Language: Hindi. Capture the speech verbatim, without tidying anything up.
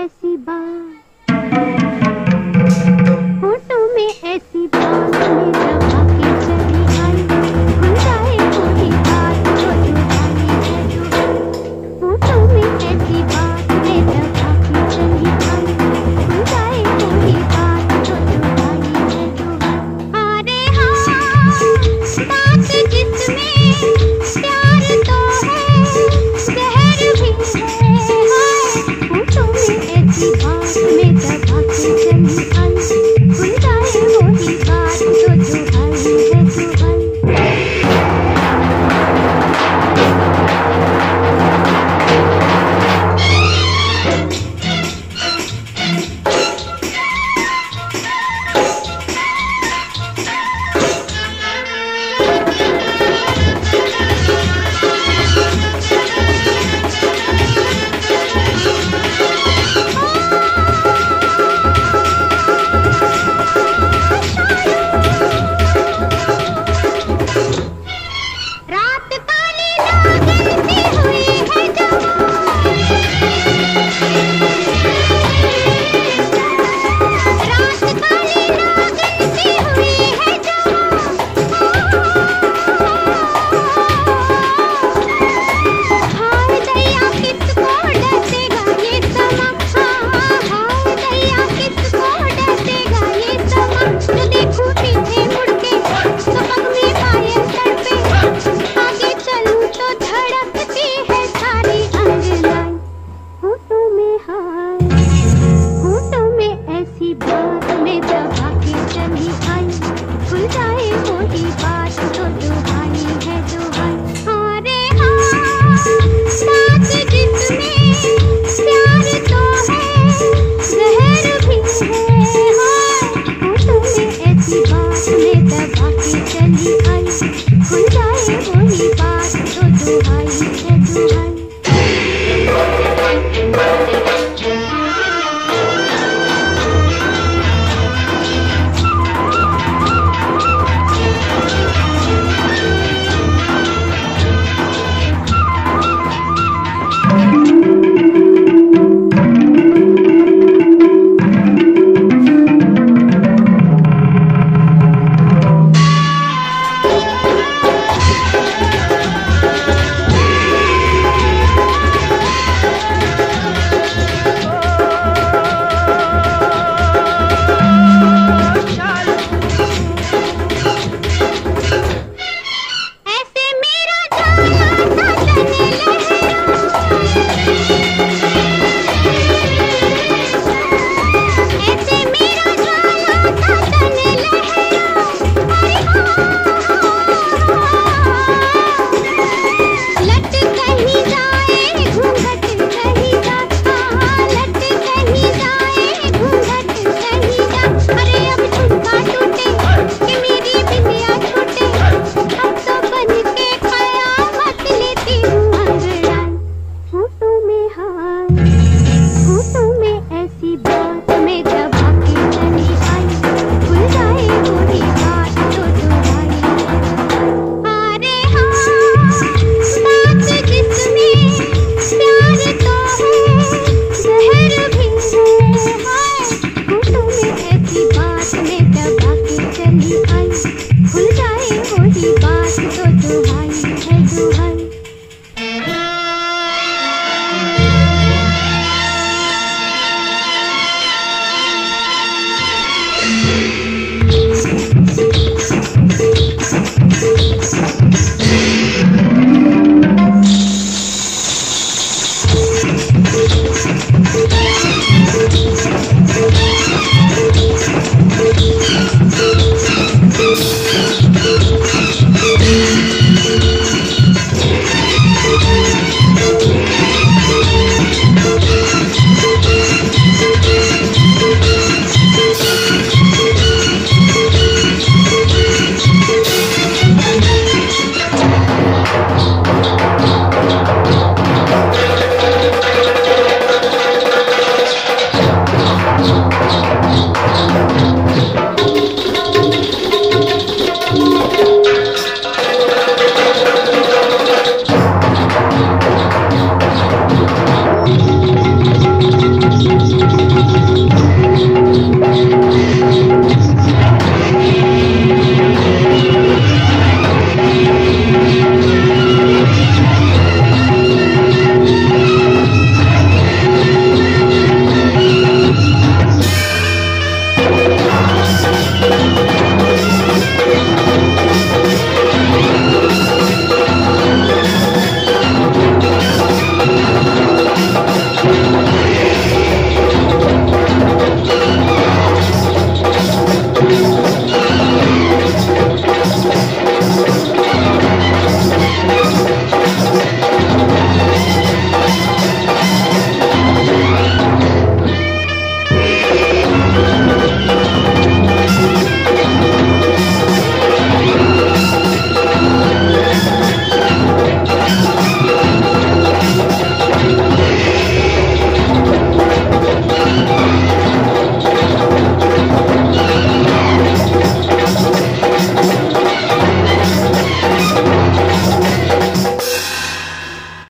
ऐसी बात, होठों में ऐसी बात में दबा के चली आई, खुल जाए कोई बात तो जुबानी है जुबान। होठों में ऐसी बात में दबा के चली आई, खुल जाए कोई बात तो जुबानी है जुबान। अरे हाँ, बात जिसमें प्यार तो है, जहर भी है। होठों में ऐसी बात में दबा के चली आई, खुल जाए वही बात तो जुबानी है जुबान। रात काली लागन सी हुई है जवान, रात काली लागन सी हुई है जवान। हाय दैया किसको डसेगा ये समा, हाय दैया किसको डसेगा ये समा। जो देखूं पीछे मुड़ के तो पग में पायल तड़पे, आगे चलूं तो धड़कती है सारी अंगनाई। होठों में हाथ